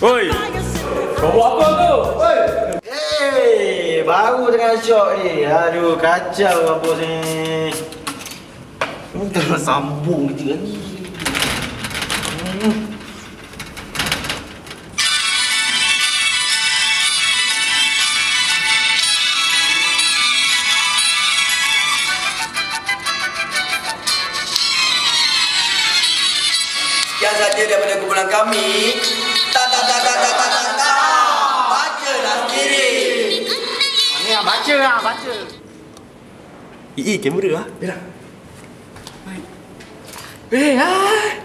Oi. Kau buat apa tu? Oi. Baru tengah syok ni. Aduh, kacau Abang Bos ni. Kita nak sambung je kan. Sekian saja daripada kumpulan kami. Bacalah sendiri. Ni baca. kamera ah. Baik.